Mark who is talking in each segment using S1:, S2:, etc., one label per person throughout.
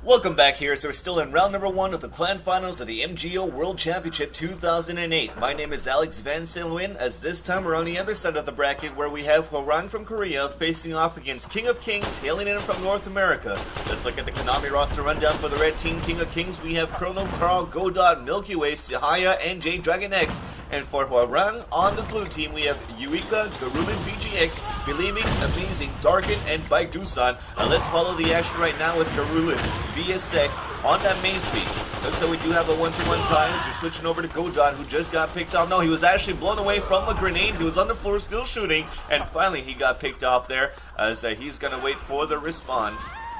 S1: Welcome back here. So we're still in round number 1 of the Clan Finals of the MGO World Championship 2008. My name is Alex Van Silwin, as this time we're on the other side of the bracket where we have Hwoarang from Korea facing off against King of Kings, hailing in from North America. Let's look at the Konami roster rundown for the red team. King of Kings, we have Chrono, Carl, Godot, Milky Way, Sihaya, and J Dragon X. And for Hwoarang on the blue team, we have Yuika, Garuman, VGX, Bilimix, Amazing, Darkin, and Bike Dusan. Now let's follow the action right now with Garulan, VSX on that main street. Looks like we do have a 1-2-1 tie as we're switching over to Godot, who just got picked off. No, he was actually blown away from a grenade. He was on the floor still shooting, and finally he got picked off there as he's going to wait for the respawn.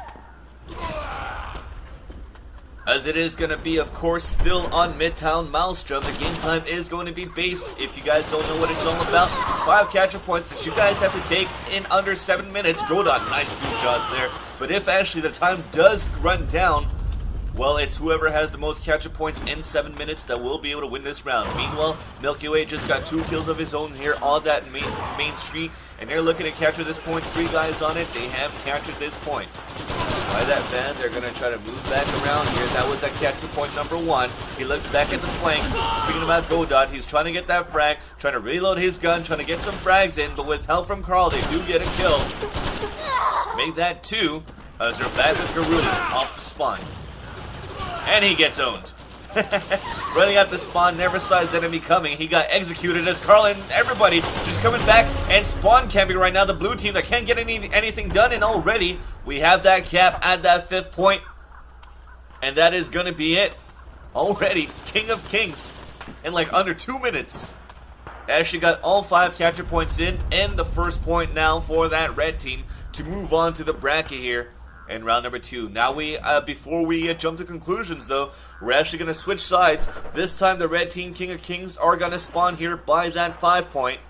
S1: As it is going to be, of course, still on Midtown Maelstrom. The game time is going to be base. If you guys don't know what it's all about, 5 catcher points that you guys have to take in under 7 minutes. Godot, nice 2 shots there. But if actually the time does run down, well, it's whoever has the most catcher points in 7 minutes that will be able to win this round. Meanwhile, Milky Way just got 2 kills of his own here on that main street, and they're looking to capture this point. 3 guys on it. They have captured this point. By that van, they're going to try to move back around here. That was that capture point number 1. He looks back at the flank. Speaking about Godot, he's trying to get that frag, trying to reload his gun, trying to get some frags in, but with help from Carl, they do get a kill. Make that 2, as they're back with Garuda off the spawn. And he gets owned. Running out the spawn, never saw his enemy coming. He got executed as Carl and everybody just coming back and spawn camping right now. The blue team that can't get anything done, and already we have that cap at that 5th point. And that is going to be it. Already, King of Kings in like under 2 minutes. Actually got all 5 catcher points in, and the first point now for that red team to move on to the bracket here in round number 2. Now before we jump to conclusions though, we're actually going to switch sides. This time the red team, King of Kings, are going to spawn here by that 5 point.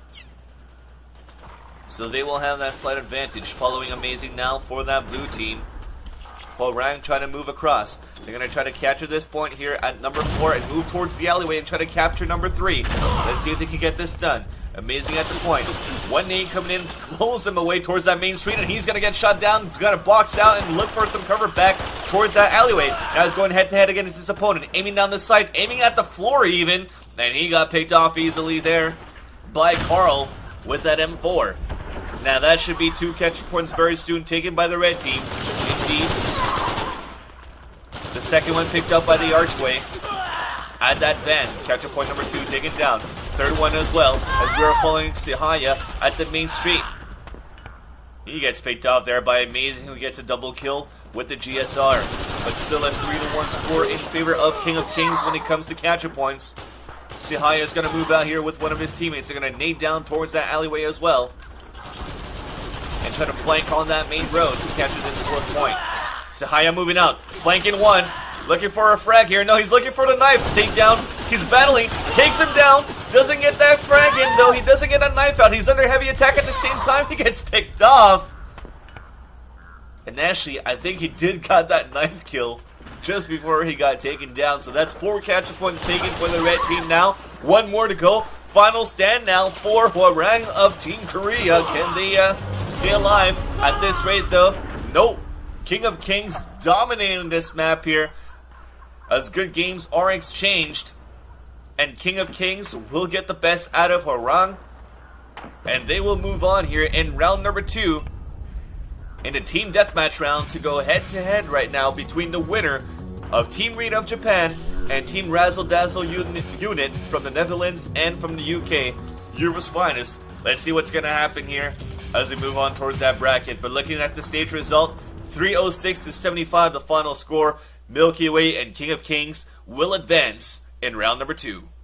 S1: So they will have that slight advantage, following Amazing now for that blue team. Hwoarang trying to move across. They're going to try to capture this point here at number 4 and move towards the alleyway and try to capture number 3. Let's see if they can get this done. Amazing at the point. 1 nade coming in, pulls him away towards that main street, and he's going to get shot down. Got to box out and look for some cover back towards that alleyway. Now he's going head-to-head against his opponent, aiming down the side, aiming at the floor even, and he got picked off easily there by Carl with that M4. Now that should be 2 catcher points very soon taken by the red team. Indeed. The second one picked up by the archway. At that van, catcher point number 2 taken down. 3rd one as well, as we are following Sihaya at the main street. He gets picked off there by Amazing, who gets a double kill with the GSR. But still a 3-1 score in favor of King of Kings when it comes to catcher points. Sihaya is going to move out here with one of his teammates. They're going to nade down towards that alleyway as well. And try to flank on that main road to capture this 4th point. Sihaya moving out, flanking 1. Looking for a frag here. No, he's looking for the knife. Takedown. He's battling. Takes him down. Doesn't get that frag in, though. He doesn't get a knife out. He's under heavy attack at the same time. He gets picked off. And actually, I think he did got that knife kill just before he got taken down. So that's 4 catcher points taken for the red team now. 1 more to go. Final stand now for Hwoarang of Team Korea. Can they stay alive at this rate, though? Nope. King of Kings dominating this map here, as good games are exchanged, and King of Kings will get the best out of Hwoarang, and they will move on here in round number 2 in a team deathmatch round to go head-to-head right now between the winner of Team Reed of Japan and Team Razzle Dazzle Unit from the Netherlands and from the UK, Europe's finest. Let's see what's going to happen here as we move on towards that bracket. But looking at the stage result, 306 to 75 the final score. Milky Way and King of Kings will advance in round number 2.